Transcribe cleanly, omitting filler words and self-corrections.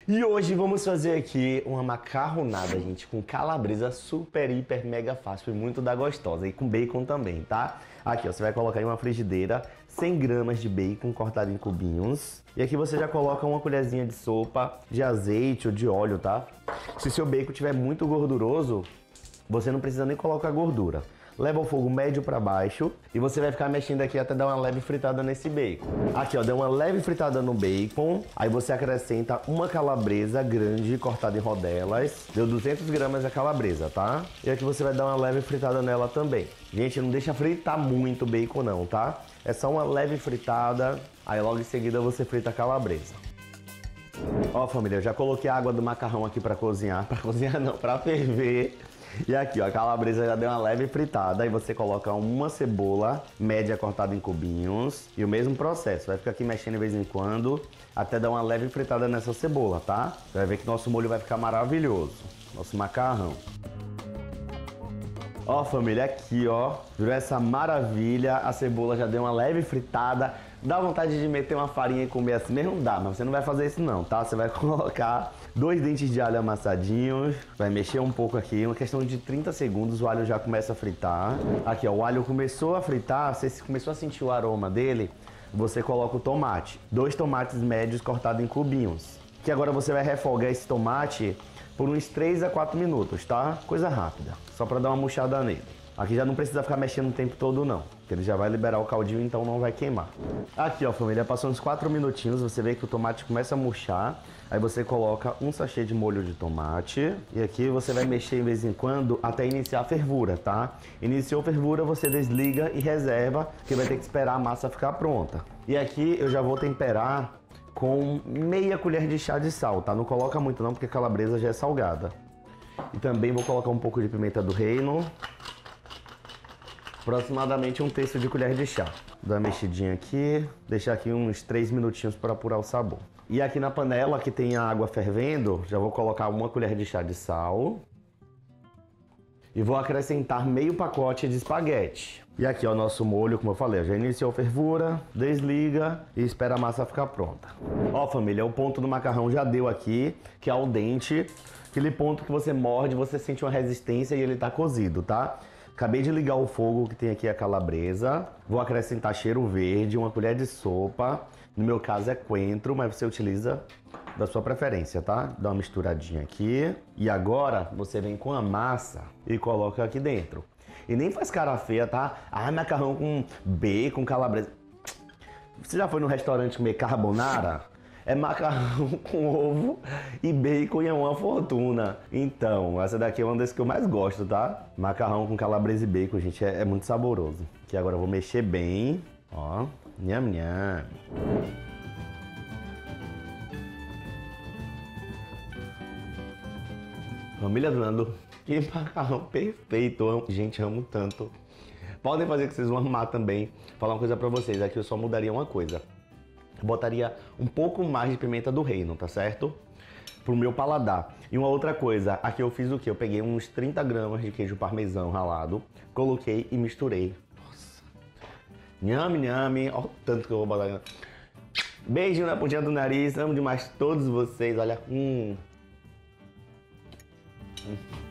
E hoje vamos fazer aqui uma macarronada, gente, com calabresa super, hiper, mega fácil e muito da gostosa. E com bacon também, tá? Aqui, ó, você vai colocar em uma frigideira 100 gramas de bacon cortado em cubinhos. E aqui você já coloca uma colherzinha de sopa de azeite ou de óleo, tá? Se seu bacon estiver muito gorduroso, você não precisa nem colocar gordura. Leva o fogo médio para baixo e você vai ficar mexendo aqui até dar uma leve fritada nesse bacon. Aqui, ó, deu uma leve fritada no bacon, aí você acrescenta uma calabresa grande cortada em rodelas. Deu 200 gramas a calabresa, tá? E aqui você vai dar uma leve fritada nela também. Gente, não deixa fritar muito o bacon não, tá? É só uma leve fritada, aí logo em seguida você frita a calabresa. Ó, família, eu já coloquei a água do macarrão aqui para cozinhar. Para cozinhar não, para ferver. E aqui, ó, a calabresa já deu uma leve fritada. Aí você coloca uma cebola média cortada em cubinhos. E o mesmo processo, vai ficar aqui mexendo de vez em quando até dar uma leve fritada nessa cebola, tá? Você vai ver que nosso molho vai ficar maravilhoso. Nosso macarrão. Ó, família, aqui, ó, virou essa maravilha. A cebola já deu uma leve fritada. Dá vontade de meter uma farinha e comer assim mesmo? Dá, mas você não vai fazer isso não, tá? Você vai colocar 2 dentes de alho amassadinhos, vai mexer um pouco aqui, uma questão de 30 segundos o alho já começa a fritar. Aqui, ó, o alho começou a fritar, você começou a sentir o aroma dele, você coloca o tomate. 2 tomates médios cortados em cubinhos. Que agora você vai refogar esse tomate por uns 3 a 4 minutos, tá? Coisa rápida, só para dar uma murchada nele. Aqui já não precisa ficar mexendo o tempo todo não, porque ele já vai liberar o caldinho, então não vai queimar. Aqui, ó, família, passou uns 4 minutinhos, você vê que o tomate começa a murchar. Aí você coloca um sachê de molho de tomate. E aqui você vai mexer de vez em quando até iniciar a fervura, tá? Iniciou a fervura, você desliga e reserva, que vai ter que esperar a massa ficar pronta. E aqui eu já vou temperar com meia colher de chá de sal, tá? Não coloca muito não, porque a calabresa já é salgada. E também vou colocar um pouco de pimenta do reino. Aproximadamente 1/3 de colher de chá. Dá uma mexidinha aqui, deixar aqui uns 3 minutinhos para apurar o sabor. E aqui na panela que tem a água fervendo, já vou colocar uma colher de chá de sal. E vou acrescentar meio pacote de espaguete. E aqui, ó, o nosso molho, como eu falei, já iniciou a fervura, desliga e espera a massa ficar pronta. Ó, família, o ponto do macarrão já deu aqui, que é o dente. Aquele ponto que você morde, você sente uma resistência e ele tá cozido, tá? Acabei de ligar o fogo que tem aqui a calabresa. Vou acrescentar cheiro verde, uma colher de sopa. No meu caso é coentro, mas você utiliza da sua preferência, tá? Dá uma misturadinha aqui. E agora você vem com a massa e coloca aqui dentro. E nem faz cara feia, tá? Ah, macarrão com bacon, calabresa. Você já foi no restaurante comer carbonara? É macarrão com ovo e bacon e é uma fortuna. Então, essa daqui é uma das que eu mais gosto, tá? Macarrão com calabresa e bacon, gente, é muito saboroso. Que agora eu vou mexer bem. Ó, nham, nham. Família Nando, que macarrão perfeito. Gente, amo tanto. Podem fazer que vocês vão amar também. Falar uma coisa pra vocês, aqui eu só mudaria uma coisa. Botaria um pouco mais de pimenta do reino, tá certo? Pro meu paladar. E uma outra coisa, aqui eu fiz o quê? Eu peguei uns 30 gramas de queijo parmesão ralado, coloquei e misturei. Nossa. Nhame, nhame. Ó, tanto que eu vou botar. Beijo na pontinha do nariz. Amo demais todos vocês. Olha.